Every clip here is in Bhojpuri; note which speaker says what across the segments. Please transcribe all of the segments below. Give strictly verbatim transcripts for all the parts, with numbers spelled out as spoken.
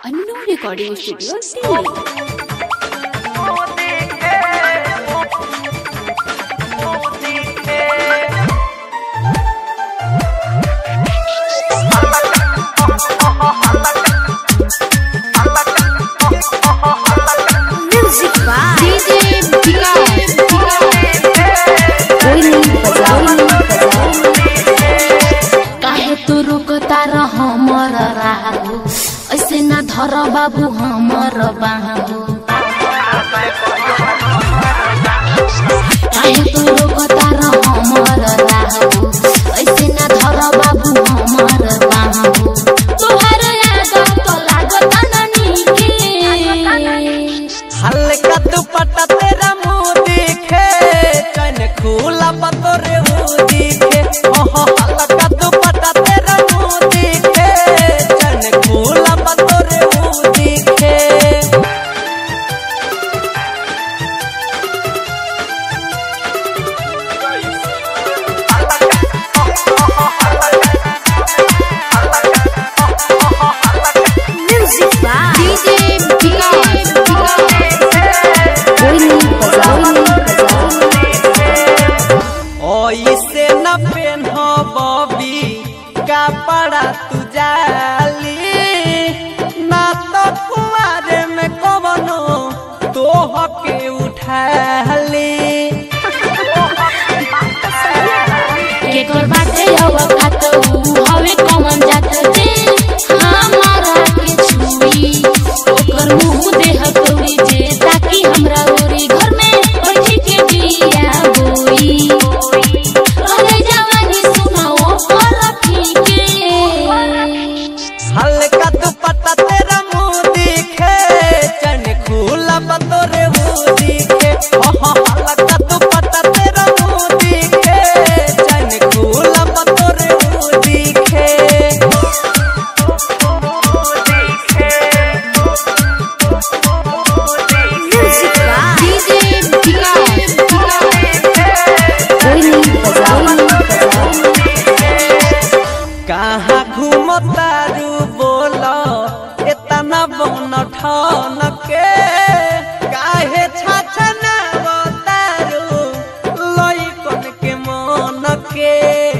Speaker 1: Annu recording studio Delhi.
Speaker 2: तू रुकता हमर राहु ऐसे ना धर बाबू हमर बाहु तू रुकता हमर राहु ऐसे ना धर बाबू हमर बाहु तोहर याद तो लागत नानी के
Speaker 3: हल्का दुपट्टा तेरा मुंह दिखे चन खुला पतोरे मुंह दिखे ओहो हल्का दुपट्टा तेरा मुंह दिखे चन खुला पतोरे मुंह दिखे
Speaker 2: म्यूजिक बाय डीजे विकास
Speaker 3: ओइसे न पेन्हो बबी कपड़ा तू जाली ना तो कुआरे में कवनो तोह के उठाली
Speaker 2: के कर बाटे हवा खातो हवे कमन जात दे हमारा के छुई ओकर मुंह देह तोड़ी जे ताकि हमरा ओरी घर में बैठी के बिया बोई रहे जवानी सुनाओ पर ठीके
Speaker 3: हल्का दुपट्टा तेरा मुंह दिखे चन खुला बतोरे मुंह दिखे ओहो हल्का दुपट्टा तेरा मुंह दिखे चन खुला बतोरे मुंह दिखे
Speaker 2: म्यूजिक बाय डीजे विकास
Speaker 3: कहाँ घूमतारू बोलो इतना बन ठान के काहे छाछना बतारू लइकन के मन के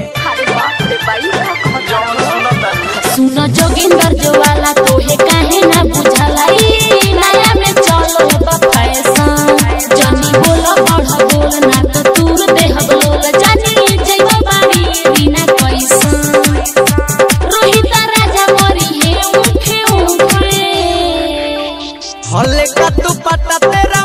Speaker 2: सुनो जोगिंदर ज्वाला तोहे काहे ना बुझला ई नया में चलो बा फैशन जनी बोल बढ़ बोल ना तो तूर देह बोल जानी जइबा बाड़ी बिना कैसन रोहित राजा मरी है उठे उठे
Speaker 3: हल्का दुपट्टा तेरा